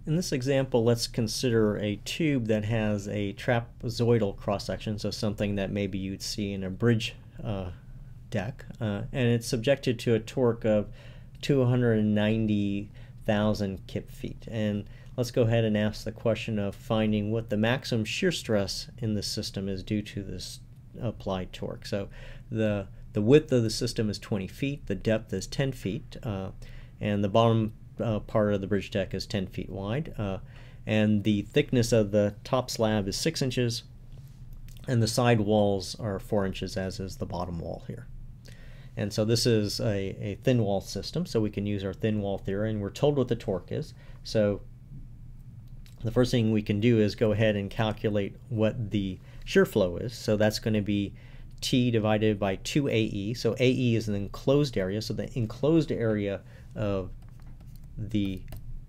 In this example, let's consider a tube that has a trapezoidal cross-section, so something that maybe you'd see in a bridge deck, and it's subjected to a torque of 290,000 kip feet. And let's go ahead and ask the question of finding what the maximum shear stress in the system is due to this applied torque. So the width of the system is 20 feet, the depth is 10 feet, and the bottom part of the bridge deck is 10 feet wide, and the thickness of the top slab is 6 inches, and the side walls are 4 inches, as is the bottom wall here. And so this is a thin wall system, so we can use our thin wall theory, and we're told what the torque is. So the first thing we can do is go ahead and calculate what the shear flow is. So that's going to be T divided by 2AE. So AE is an enclosed area, so the enclosed area of the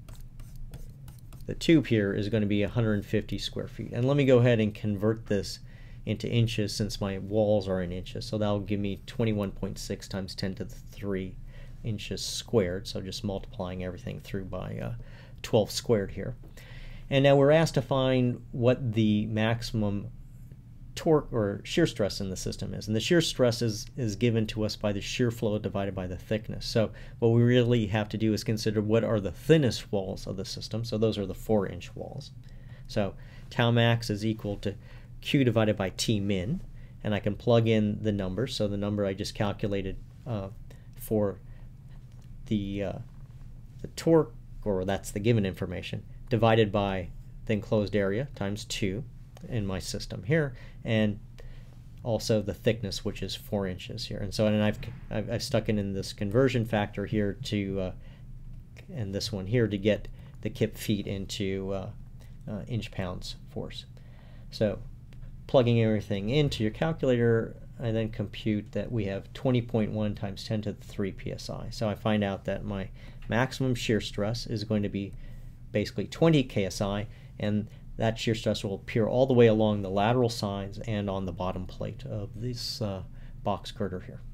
tube here is going to be 150 square feet. And let me go ahead and convert this into inches since my walls are in inches. So that'll give me 21.6 times 10 to the 3 inches squared. So just multiplying everything through by 12 squared here. And now we're asked to find what the maximum torque or shear stress in the system is. And the shear stress is given to us by the shear flow divided by the thickness. So what we really have to do is consider what are the thinnest walls of the system. So those are the 4-inch walls. So tau max is equal to Q divided by T min, and I can plug in the number. So the number I just calculated for the torque, or that's the given information, divided by the enclosed area times 2 in my system here, and also the thickness, which is 4 inches here. And so, and I've stuck in this conversion factor here to and this one here to get the kip feet into inch pounds force. So plugging everything into your calculator, I then compute that we have 20.1 times 10 to the 3 psi. So I find out that my maximum shear stress is going to be basically 20 ksi, and that shear stress will appear all the way along the lateral sides and on the bottom plate of this box girder here.